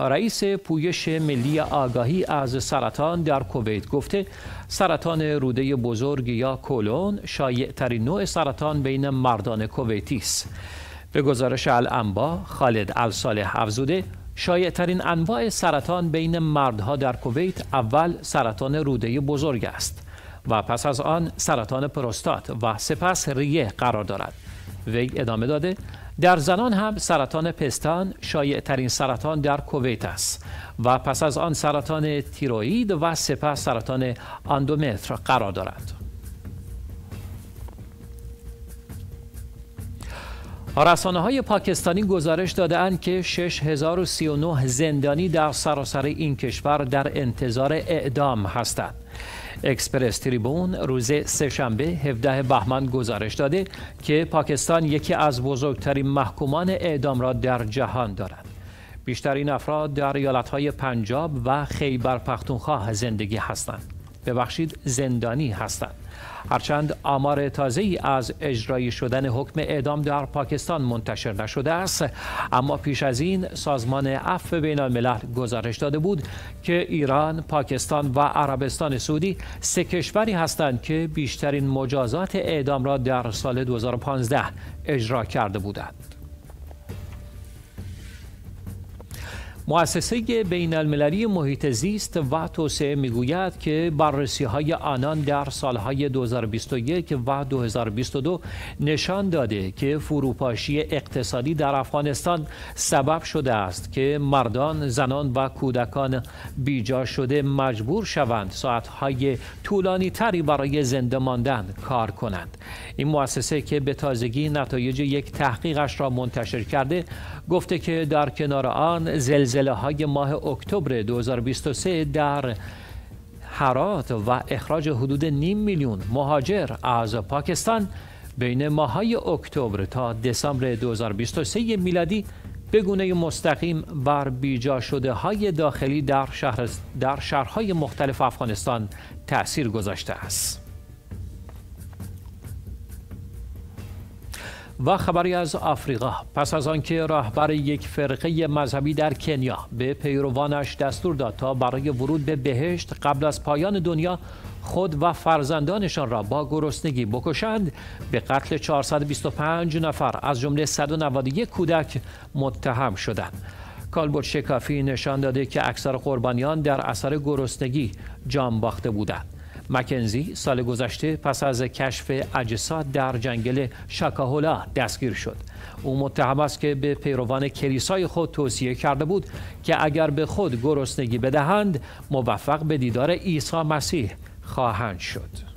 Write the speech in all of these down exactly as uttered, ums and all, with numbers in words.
رئیس پویش ملی آگاهی از سرطان در کویت گفته سرطان روده بزرگ یا کولون شایع‌ترین نوع سرطان بین مردان کویتی است. به گزارش الانبا، خالد الصالح افزوده شایع‌ترین انواع سرطان بین مردها در کویت اول سرطان روده بزرگ است و پس از آن سرطان پروستات و سپس ریه قرار دارد. وی ادامه داده در زنان هم سرطان پستان شایع‌ترین سرطان در کویت است و پس از آن سرطان تیروئید و سپس سرطان اندومتر قرار دارد. رسانه‌های پاکستانی گزارش داده‌اند که شش هزار و سی و نه زندانی در سراسر این کشور در انتظار اعدام هستند. اکسپرس تریبون روز سه‌شنبه هفدهم بهمن گزارش داده که پاکستان یکی از بزرگترین محکومان اعدام را در جهان دارد. بیشترین افراد در ایالت‌های پنجاب و خیبر پختونخوا زندگی هستند. ببخشید زندانی هستند. هرچند آمار تازه‌ای از اجرایی شدن حکم اعدام در پاکستان منتشر نشده است، اما پیش از این سازمان عفو بین الملل گزارش داده بود که ایران، پاکستان و عربستان سعودی سه کشوری هستند که بیشترین مجازات اعدام را در سال دو هزار و پانزده اجرا کرده بودند. مؤسسه بین المللی محیط زیست و توسعه میگوید که بررسی‌های آنان در سالهای دو هزار و بیست و یک و دو هزار و بیست و دو نشان داده که فروپاشی اقتصادی در افغانستان سبب شده است که مردان، زنان و کودکان بیجا شده مجبور شوند ساعت‌های طولانی تری برای زنده ماندن کار کنند. این مؤسسه که به تازگی نتایج یک تحقیقش را منتشر کرده، گفته که در کنار آن زلزله های ماه اکتبر دو هزار و بیست و سه در هرات و اخراج حدود نیم میلیون مهاجر از پاکستان بین ماه‌های اکتبر تا دسامبر دو هزار و بیست و سه میلادی به گونه مستقیم بر بیجا شده های داخلی در شهر در شهرهای مختلف افغانستان تأثیر گذاشته است. و خبری از آفریقا. پس از آنکه رهبر یک فرقه مذهبی در کنیا به پیروانش دستور داد تا برای ورود به بهشت قبل از پایان دنیا خود و فرزندانشان را با گرسنگی بکشند، به قتل چهارصد و بیست و پنج نفر از جمله صد و نود و یک کودک متهم شدند. کالبد شکافی نشان داده که اکثر قربانیان در اثر گرسنگی جان باخته بودند. مکنزی سال گذشته پس از کشف اجساد در جنگل شاکاهولا دستگیر شد. او متهم است که به پیروان کلیسای خود توصیه کرده بود که اگر به خود گرسنگی بدهند موفق به دیدار عیسی مسیح خواهند شد.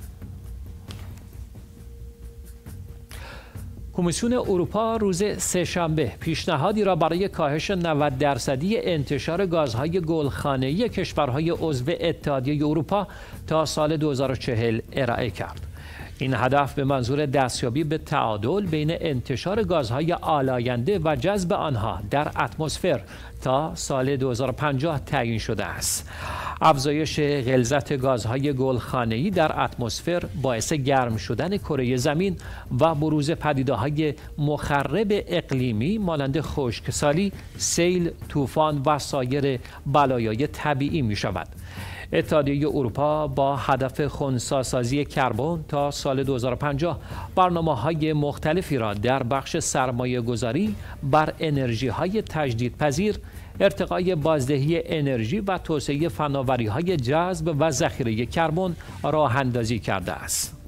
کمیسیون اروپا روز سه‌شنبه پیشنهادی را برای کاهش نود درصدی انتشار گازهای گلخانه‌ای کشورهای عضو اتحادیه اروپا تا سال دو هزار و چهل ارائه کرد. این هدف به منظور دستیابی به تعادل بین انتشار گازهای آلاینده و جذب آنها در اتمسفر تا سال دو هزار و پنجاه تعیین شده است. افزایش غلظت گازهای گلخانه‌ای در اتمسفر باعث گرم شدن کره زمین و بروز پدیده‌های مخرب اقلیمی مانند خشکسالی، سیل، طوفان و سایر بلایای طبیعی می‌شود. اتحادیه اروپا با هدف خنثی‌سازی کربن تا سال دو هزار و پنجاه برنامه‌های مختلفی را در بخش سرمایه‌گذاری بر انرژی‌های تجدیدپذیر، ارتقای بازدهی انرژی و توسعه فناوری‌های جذب و ذخیره کربن راه‌اندازی کرده است.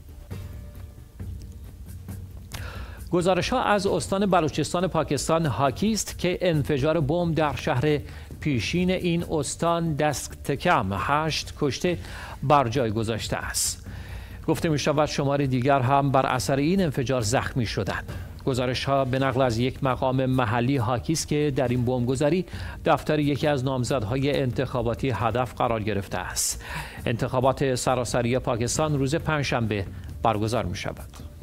گزارش‌ها از استان بلوچستان پاکستان حاکی است که انفجار بمب در شهر پیشین این استان دست کم هشت کشته بر جای گذاشته است. گفته می شود شمار دیگر هم بر اثر این انفجار زخمی شدند. گزارش ها به نقل از یک مقام محلی حاکی است که در این بمبگذاری دفتر یکی از نامزدهای انتخاباتی هدف قرار گرفته است. انتخابات سراسری پاکستان روز پنجشنبه برگزار می شود.